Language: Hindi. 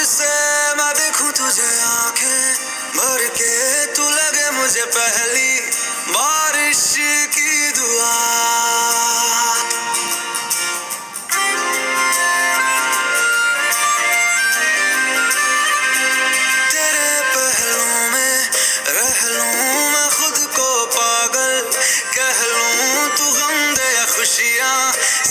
से मैं देखूं तुझे आंखें भर के, तू लगे मुझे पहली बारिश की दुआ। तेरे पहलू में रह लूं मैं खुद को पागल, कह लूं तू गम दे या खुशियां,